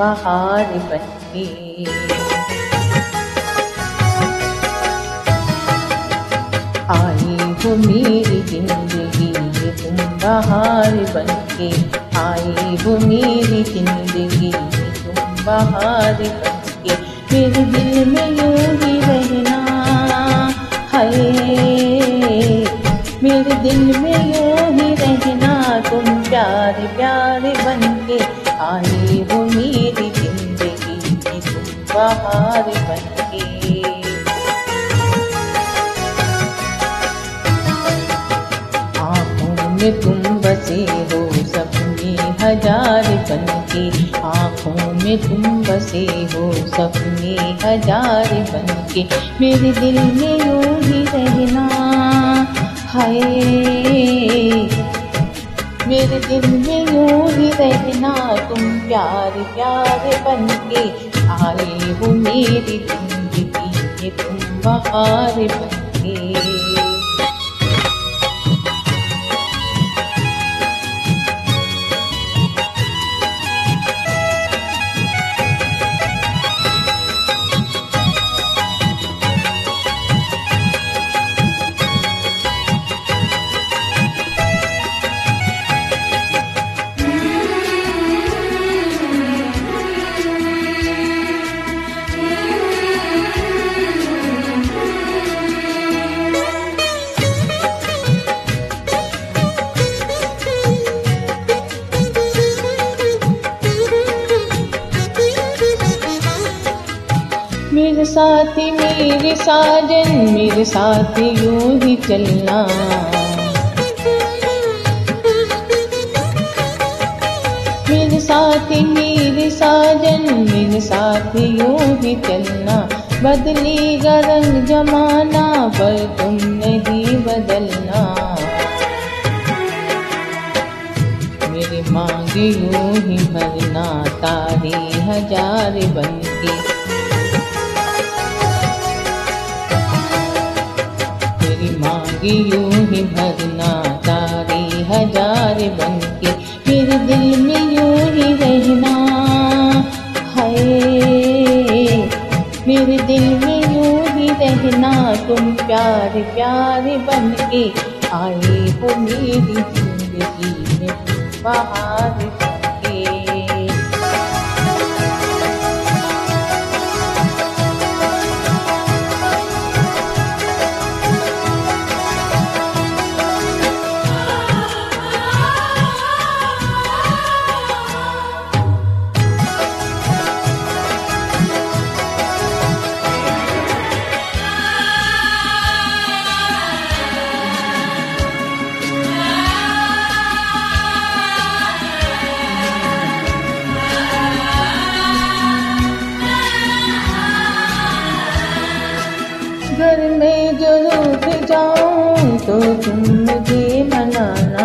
बहार बनके। आई हो मेरी जिंदगी में तुम बहार बनके, आई हो मेरी जिंदगी में तुम बहार बनके। मेरे दिल में यूं ही रहना है, मेरे दिल में यूं ही रहना तुम प्यारे प्यारे बनके। आई हो मेरी जिंदगी में तुम बहार बनके। आँखों में तुम बसे हो सपने हजार बनके, आँखों में तुम बसे हो सपने हजार बनके। मेरे दिल में यूं ही रहना हाय, मेरे दिल में यूं ही रहना तुम प्यारे प्यारे बनके। आए हो मेरी जिंदगी में तुम बहार बनके। मेरे साथी मेरे साजन मेरे साथ यूं ही चलना, मेरे साथी मेरे साजन मेरे साथ यूं ही चलना। बदलेगा रंग जमाना पर तुम नहीं बदलना। मेरी मांग यूं ही भरना तारे हजार बनके। मांगी यूं ही भरना तारे हजार बनके। मेरे दिल में यूं ही रहना है, मेरे दिल में यूं ही रहना तुम प्यारे प्यारे बनके। आए हो मेरी जिंदगी में तुम बहार बनके। घर में जो रूठ जाऊं तो तुम मुझे मनाना,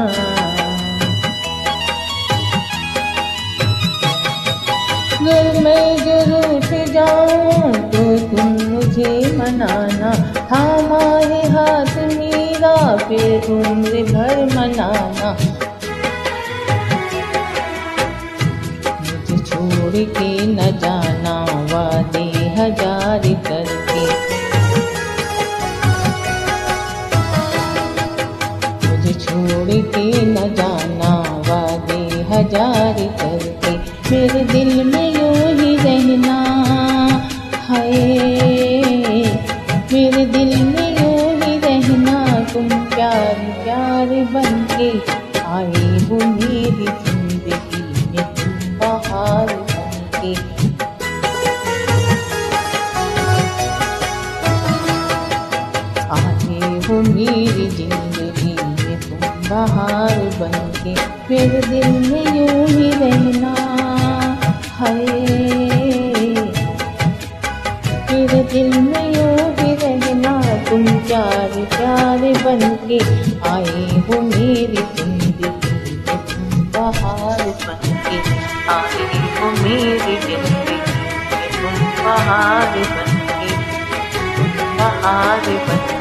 घर में जो रूठ जाऊं तो तुम मुझे मनाना। हमारे हाथ मेरा फिर उम्र भर मनाना। मुझे छोड़ के न जाना वादे हजार करके। छोड़ के न जाना वादे हजार करके। मेरे दिल में यूं ही रहना है, मेरे दिल में यूं ही रहना तुम प्यारे प्यारे बनके। आए हो मेरी जिंदगी में तुम बहार बनके। आए हो मेरी जिंदगी बहार बनके। मेरे दिल में यूं ही रहना है, मेरे दिल में यूं ही रहना तुम प्यारे प्यारे बनके। आए हो मेरी जिंदगी में तुम बहार बनके। आए हो मेरी जिंदगी में तुम बहार बनके, बहार बनके।